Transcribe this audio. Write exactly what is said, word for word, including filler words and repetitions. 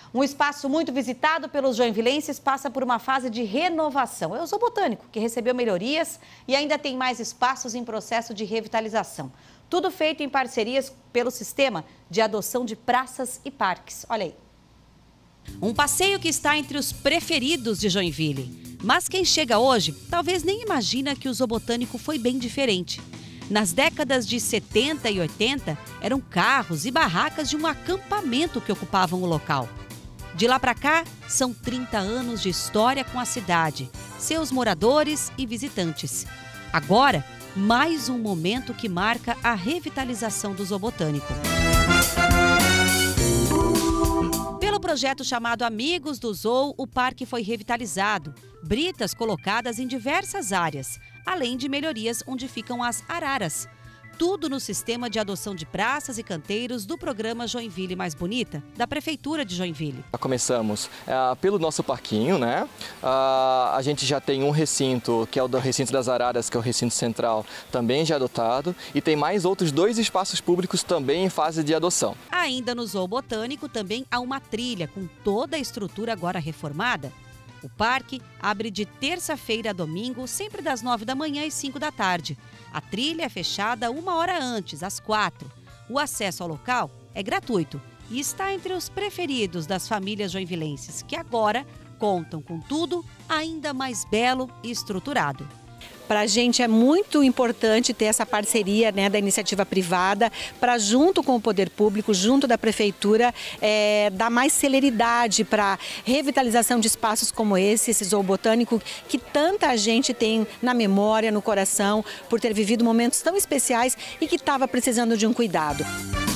Um espaço muito visitado pelos joinvilenses passa por uma fase de renovação. É o Zoo Botânico, que recebeu melhorias e ainda tem mais espaços em processo de revitalização. Tudo feito em parcerias pelo sistema de adoção de praças e parques. Olha aí. Um passeio que está entre os preferidos de Joinville. Mas quem chega hoje talvez nem imagina que o Zoo Botânico foi bem diferente. Nas décadas de setenta e oitenta, eram carros e barracas de um acampamento que ocupavam o local. De lá para cá, são trinta anos de história com a cidade, seus moradores e visitantes. Agora, mais um momento que marca a revitalização do Zoo Botânico. Pelo projeto chamado Amigos do Zoo, o parque foi revitalizado. Britas colocadas em diversas áreas, além de melhorias onde ficam as araras. Tudo no sistema de adoção de praças e canteiros do programa Joinville Mais Bonita, da Prefeitura de Joinville. Começamos uh, pelo nosso parquinho, né? Uh, a gente já tem um recinto, que é o do recinto das araras, que é o recinto central, também já adotado. E tem mais outros dois espaços públicos também em fase de adoção. Ainda no Zoo Botânico também há uma trilha com toda a estrutura agora reformada. O parque abre de terça-feira a domingo, sempre das nove da manhã às cinco da tarde. A trilha é fechada uma hora antes, às quatro. O acesso ao local é gratuito e está entre os preferidos das famílias joinvilenses, que agora contam com tudo ainda mais belo e estruturado. Para a gente é muito importante ter essa parceria, né, da iniciativa privada para, junto com o poder público, junto da prefeitura, é, dar mais celeridade para a revitalização de espaços como esse, esse Zoo Botânico, que tanta gente tem na memória, no coração, por ter vivido momentos tão especiais e que estava precisando de um cuidado.